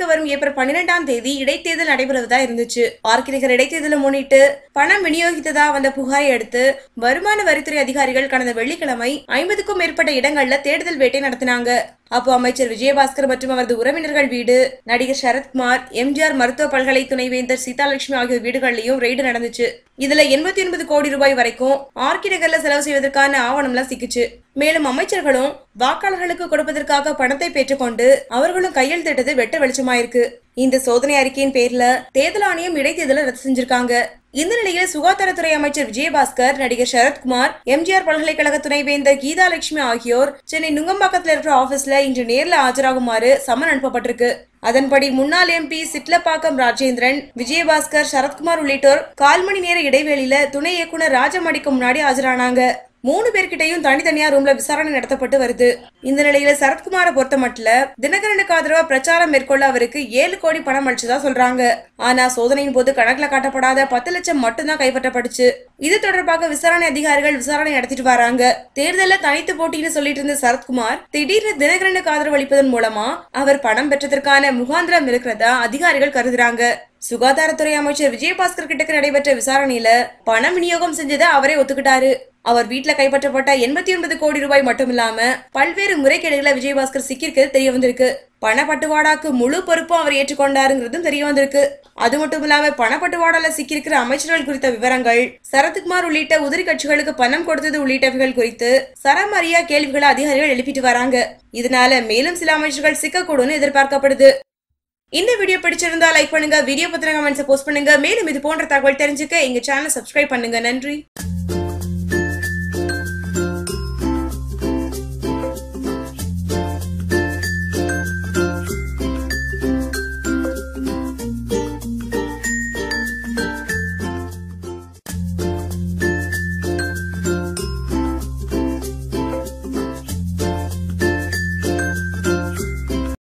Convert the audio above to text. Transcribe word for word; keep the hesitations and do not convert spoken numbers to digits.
தமிழகத்துக்கு வரும் ஏப்ரல் பன்னிரெண்டாம் தேதி இடைத்தேர்தல் நடைபெறுவதா இருந்துச்சு. ஆர்கிநகர் இடைத்தேர்தலை முன்னிட்டு பணம் விநியோகித்ததா வந்த புகாரை அடுத்து வருமான வரித்துறை அதிகாரிகள் கடந்த வெள்ளிக்கிழமை ஐம்பதுக்கும் மேற்பட்ட இடங்கள்ல தேடுதல் வேட்டை நடத்தினாங்க. அப்போ அமைச்சர் விஜயபாஸ்கர் மற்றும் அவரது உறவினர்கள் வீடு, நடிகர் சரத்குமார், எம்ஜிஆர் மருத்துவ பல்கலை துணைவேந்தர் சீதாலட்சுமி ஆகிய வீடுகள்லயும் ரெய்டு நடந்துச்சு. இதுல எண்பத்தி ஒன்பது கோடி ரூபாய் வரைக்கும் ஆர்கிநகர்ல செலவு செய்வதற்கான ஆவணம்லாம் சிக்கிச்சு. மேலும் அமைச்சர்களும் வாக்காளர்களுக்கு கொடுப்பதற்காக பணத்தை பெற்றுக்கொண்டு அவர்களும் கையெழுத்திட்டது வெட்ட வெளிச்சமாயிருக்கு. இந்த சோதனை அறிக்கையின் பேர்ல தேர்தல் ஆணையம் இடைத்தேர்தலை ரத்து செஞ்சிருக்காங்க. இந்த நிலையில் சுகாதாரத்துறை அமைச்சர் விஜயபாஸ்கர், நடிகர் சரத்குமார், எம்ஜிஆர் பல்கலைக்கழக துணைவேந்தர் கீதாலட்சுமி ஆகியோர் சென்னை நுங்கம்பாக்கத்தில் இருக்கிற ஆபீஸ்ல இன்று நேர்ல ஆஜராகுமாறு சம்மன் அனுப்பப்பட்டிருக்கு. அதன்படி முன்னாள் எம்பி சிட்லப்பாக்கம் ராஜேந்திரன், விஜயபாஸ்கர், சரத்குமார் உள்ளிட்டோர் கால் மணி நேர இடைவெளியில துணை இயக்குனர் ராஜமணிக்கு முன்னாடி ஆஜரானாங்க. மூணு பேர்கிட்டையும் தனித்தனியா ரூம்ல விசாரணை நடத்தப்பட்டு வருது. இந்த நிலையில சரத்குமாரை பொறுத்த மட்டும் தினகரனுக்கு ஆதரவா பிரச்சாரம் மேற்கொள்ள அவருக்கு ஏழு கோடி பணம் அளிச்சதா சொல்றாங்க. ஆனா சோதனையின் போது கணக்குல காட்டப்படாத பத்து லட்சம் மட்டும்தான் கைப்பற்றப்பட்டுச்சு. இது தொடர்பாக விசாரணை அதிகாரிகள் விசாரணை நடத்திட்டு வராங்க. தேர்தல தனித்து போட்டின்னு சொல்லிட்டு இருந்த சரத்குமார் திடீர்னு தினகரனுக்கு ஆதரவு அளிப்பதன் மூலமா அவர் பணம் பெற்றதற்கான முகாந்திரம் இருக்கிறதா அதிகாரிகள் கருதுறாங்க. சுகாதாரத்துறை அமைச்சர் விஜயபாஸ்கர் கிட்ட நடைபெற்ற விசாரணையில பணம் விநியோகம் செஞ்சதை அவரே ஒத்துக்கிட்டாரு. அவர் வீட்டுல கைப்பற்றப்பட்ட எண்பத்தி ஒன்பது கோடி ரூபாய் மட்டும் இல்லாம பல்வேறு முறைகேடுகளை விஜயபாஸ்கர் சிக்கியிருக்கிறது தெரிய வந்திருக்கு. பணப்பட்டுவாடாக்கு முழு பொறுப்பும் அவர் ஏற்றுக்கொண்டாருங்கிறதும் தெரிய வந்திருக்கு. அது மட்டும் இல்லாம பணப்பட்டுவாடால சிக்கியிருக்கிற அமைச்சர்கள் குறித்த விவரங்கள், சரத்குமார் உள்ளிட்ட உதிரி கட்சிகளுக்கு பணம் கொடுத்தது உள்ளிட்டவைகள் குறித்து சரமாரியா கேள்விகளை அதிகாரிகள் எழுப்பிட்டு வராங்க. இதனால மேலும் சில அமைச்சர்கள் சிக்கக்கூடும்னு எதிர்பார்க்கப்படுது. இந்த வீடியோ பிடிச்சிருந்தா லைக் பண்ணுங்க, வீடியோ பத்தின கமெண்ட்ஸ் போஸ்ட் பண்ணுங்க. மேலும் இது போன்ற தகவல் தெரிஞ்சுக்க எங்க சேனல் சப்ஸ்கிரைப் பண்ணுங்க. நன்றி.